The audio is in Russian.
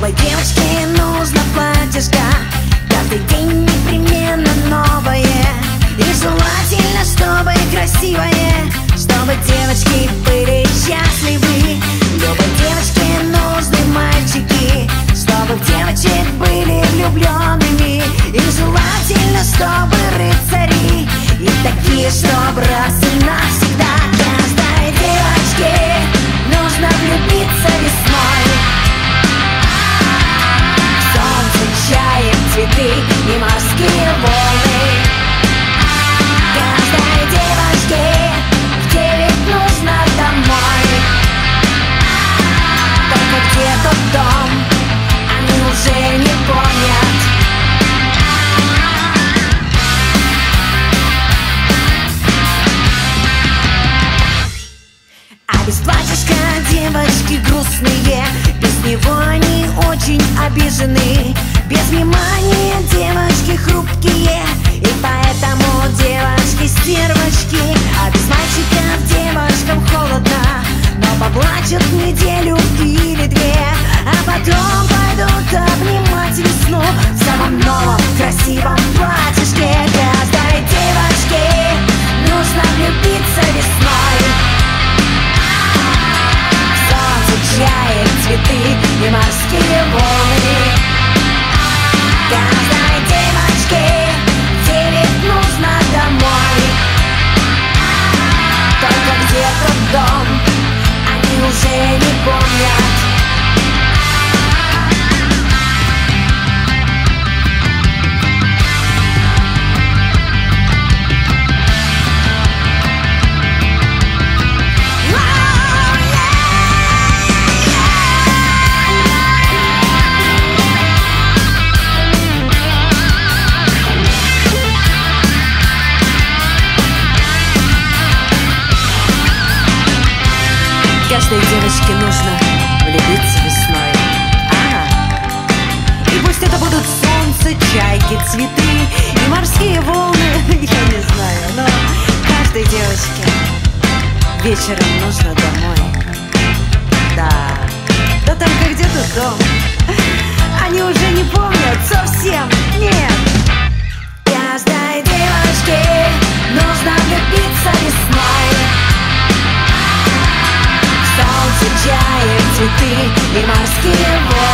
Любой девочке нужно платьишко, каждый день непременно новое. И желательно, чтобы красивое, чтобы девочки были счастливы. Любой девочке нужны мальчики, чтобы в девочек были влюбленными. И желательно, чтобы рыцари, и такие, чтобы раз и навсегда. Каждой девочке нужно влюбиться весной. Солнце, чаем, цветы и морские волны. Каждой девочке в 9 нужно домой. Только где тот дом, они уже не помнят. А без платьишка девочки грустные, без него они очень обижены. Без внимания девочки хрупкие, и поэтому девочки-стервочки. А без мальчиков девочкам холодно, но поплачут неделю или две, а потом пойдут обнимать весну в самом новом красивом платьишке. Каждой девочке нужно влюбиться весной. Солнце, чаек, цветы и морские волны. Каждой девочке в 9 нужно домой. Только где тот дом, они уже не помнят. Каждой девочке нужно влюбиться весной. И пусть это будут солнце, чайки, цветы и морские волны. Я не знаю, но каждой девочке вечером нужно домой. Да, да только где тут дом? Они уже не помнят совсем, нет. Каждой девочке нужно влюбиться весной. Солнце, чаек, цветы и морские волны.